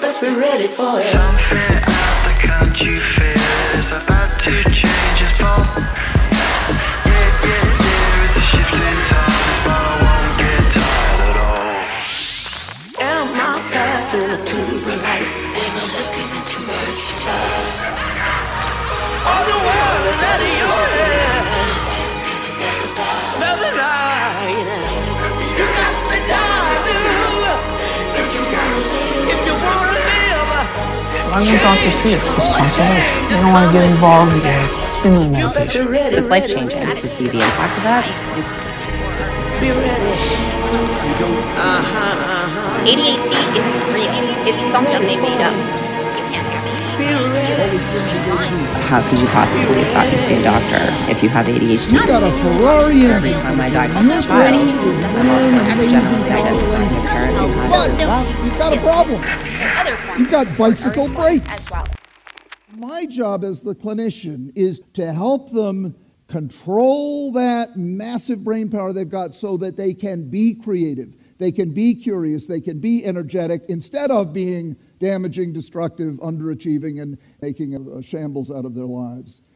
best be ready for it. Something out the country fair is about to change its fall. Yeah, there is a shift in times, but I won't get tired at all. Am I passing to the light? Am I looking into mercy child? All the world is out of your hands. Another night. You got to die, dude. If you wanna live. I'm in doctor's too. It's consolation. You don't want to get involved in stimulant medication. It's life-changing to see the impact of that. Be ready. ADHD isn't real. It's something they made up. You can't hear me. Be ready. How could you possibly have gotten to be a doctor if you have ADHD? You got a Ferrari Every engine. time I diagnose a child, I'm also generally identifying a parent who has it as well. But you've got a problem. Other forms You've got of support bicycle are brakes. as well. My job as the clinician is to help them control that massive brain power they've got so that they can be creative, they can be curious, they can be energetic, instead of being damaging, destructive, underachieving, and making a shambles out of their lives.